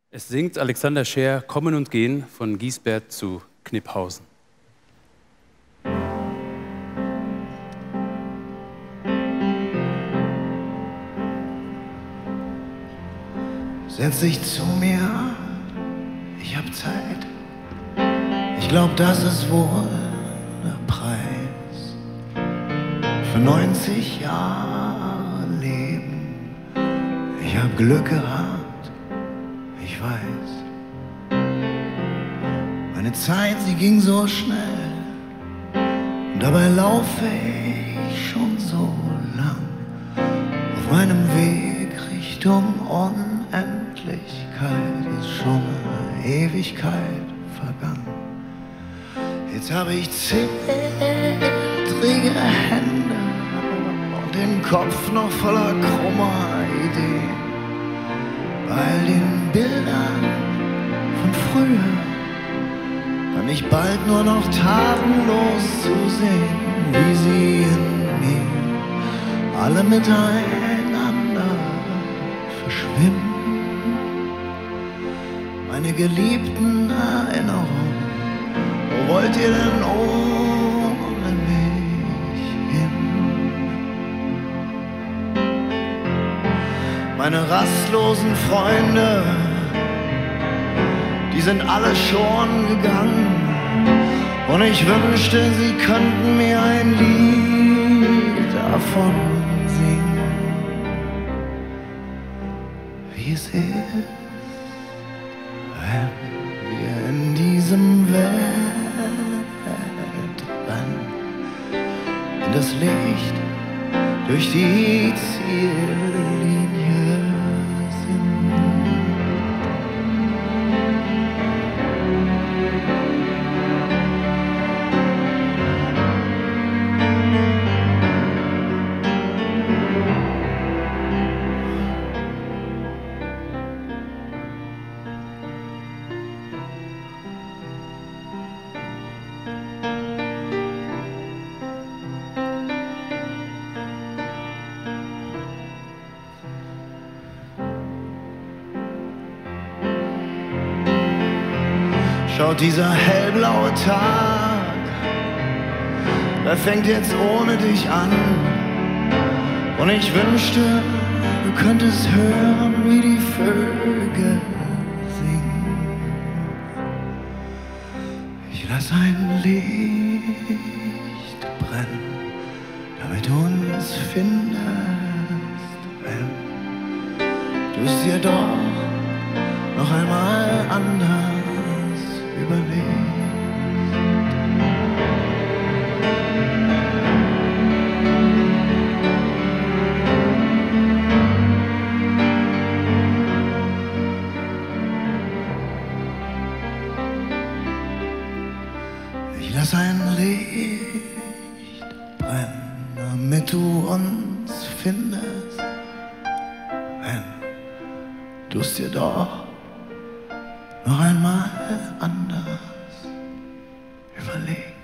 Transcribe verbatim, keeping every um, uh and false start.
Es singt Alexander Scheer Kommen und Gehen von Giesbert zu Kniphausen. Setz dich zu mir, ich hab Zeit. Ich glaub, das ist wohl der Preis für neunzig Jahre Leben. Ich hab Glück gehabt, ich weiß. Meine Zeit, sie ging so schnell und dabei laufe ich schon so lang auf meinem Weg Richtung Unendlichkeit. Ist schon eine Ewigkeit vergangen. Jetzt habe ich zittrige Hände und den Kopf noch voller krummer Ideen. Bei den Bildern von früher kann ich bald nur noch tatenlos zusehen, wie sie in mir alle miteinander verschwimmen. Meine geliebten Erinnerungen, wo wollt ihr denn ohne mich hin? Meine rastlosen Freunde, die sind alle schon gegangen, und ich wünschte, sie könnten mir ein Lied davon singen, wie es ist, wenn wir in diesem Weltrennen in das Licht durch die Ziellinie sind. Schaut, dieser hellblaue Tag, der fängt jetzt ohne dich an. Und ich wünschte, du könntest hören, wie die Vögel singen. Ich lass ein Licht brennen, damit du uns findest, wenn du es dir doch noch einmal anders überlegt. Ich lass ein Licht brennen, damit du uns findest, wenn du es dir doch noch einmal anders überlegt.